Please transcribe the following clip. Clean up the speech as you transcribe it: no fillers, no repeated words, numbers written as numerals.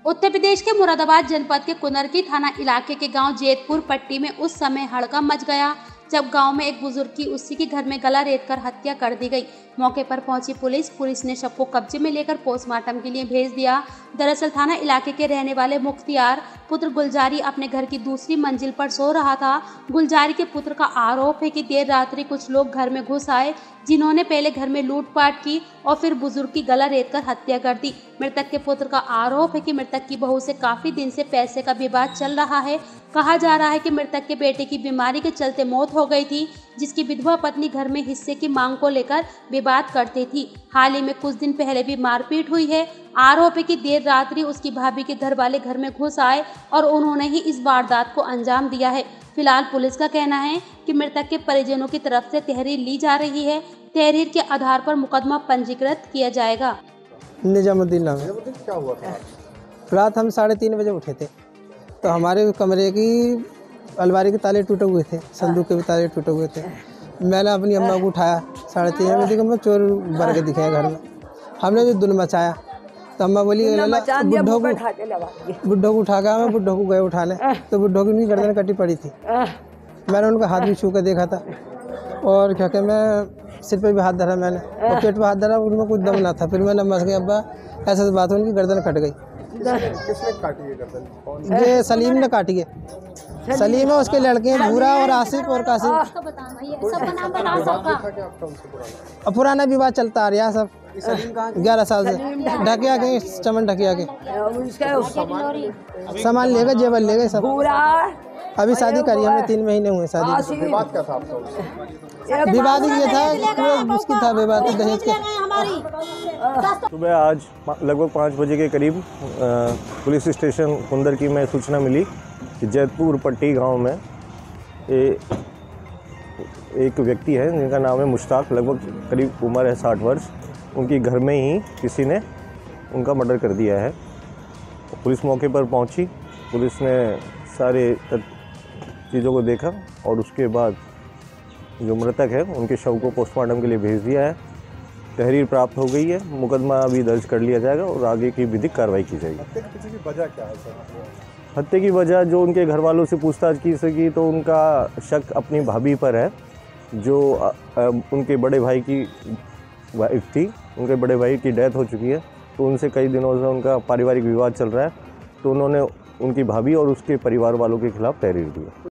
उत्तर प्रदेश के मुरादाबाद जनपद के कुनरकी थाना इलाके के गांव जेतपुर पट्टी में उस समय हड़कंप मच गया जब गांव में एक बुजुर्ग की उसी के घर में गला रेतकर हत्या कर दी गई। मौके पर पहुंची पुलिस ने शव को कब्जे में लेकर पोस्टमार्टम के लिए भेज दिया। दरअसल थाना इलाके के रहने वाले मुख्तियार पुत्र गुलजारी अपने घर की दूसरी मंजिल पर सो रहा था। गुलजारी के पुत्र का आरोप है कि देर रात्रि कुछ लोग घर में घुस आए, जिन्होंने पहले घर में लूटपाट की और फिर बुजुर्ग की गला रेतकर हत्या कर दी। मृतक के पुत्र का आरोप है कि मृतक की बहू से काफी दिन से पैसे का विवाद चल रहा है। कहा जा रहा है कि मृतक के बेटे की बीमारी के चलते मौत हो गई थी, जिसकी विधवा पत्नी घर में हिस्से की मांग को लेकर विवाद करती थी। हाल ही में कुछ दिन पहले भी मारपीट हुई है। आरोप है कि देर रात्रि उसकी भाभी के घर वाले घर में घुस आए और उन्होंने ही इस वारदात को अंजाम दिया है। फिलहाल पुलिस का कहना है कि मृतक के परिजनों की तरफ से तहरीर ली जा रही है। तहरीर के आधार पर मुकदमा पंजीकृत किया जाएगा। निजामुद्दीन नाम है। क्या हुआ था? रात हम 3:30 बजे उठे थे, तो हमारे कमरे की अलमारी के ताले टूटे हुए थे, संदूक के भी ताले टूटे हुए थे। मैंने अपनी अम्मा को उठाया, 3:30 बजे देखा मैं चोर भर के दिखाया घर में। हमने जो धुन मचाया तो अम्मा बोली बुड्ढो को उठा के मैं बुड्ढो को गए उठाने, तो बुड्ढो की उनकी गर्दन कटी पड़ी थी। मैंने उनका हाथ भी छू कर देखा था और क्या कहते मैं सिर पे भी हाथ धरा मैंने और पेट पे हाथ धरा, उनमें कुछ दम ना था। फिर मैंने मस गया अब्बा ऐसा बात उनकी गर्दन कट गई। किसने काटी है गर्दन? ये सलीम ने काटी है। सलीम है, उसके लड़के हैं भूरा और आसिफ और कासिम। और पुराना विवाद चलता आ रहा है सब 11 साल से। ढकिया के चमन ढकिया के सामान ले गए, जेवर ले गए सब। अभी शादी करी हमने, 3 महीने हुए शादी। विवाद क्या था आपका? विवाद ये था, उसकी था विवाद दहेज के। सुबह आज लगभग 5 बजे के करीब पुलिस स्टेशन कुंदरकी में सूचना मिली कि जैतपुर पट्टी गांव में एक व्यक्ति है जिनका नाम है मुश्ताक, लगभग करीब उम्र है 60 वर्ष। उनकी घर में ही किसी ने उनका मर्डर कर दिया है। पुलिस मौके पर पहुंची, पुलिस ने सारे चीज़ों को देखा और उसके बाद जो मृतक है उनके शव को पोस्टमार्टम के लिए भेज दिया है। तहरीर प्राप्त हो गई है, मुकदमा अभी दर्ज कर लिया जाएगा और आगे की विधिक कार्रवाई की जाएगी। हत्या के पीछे की वजह क्या है सर? हत्या की वजह जो उनके घर वालों से पूछताछ की सकी तो उनका शक अपनी भाभी पर है, जो उनके बड़े भाई की वाइफ थी। उनके बड़े भाई की डेथ हो चुकी है, तो उनसे कई दिनों से उनका पारिवारिक विवाद चल रहा है, तो उन्होंने उनकी भाभी और उसके परिवार वालों के खिलाफ तहरीर दी।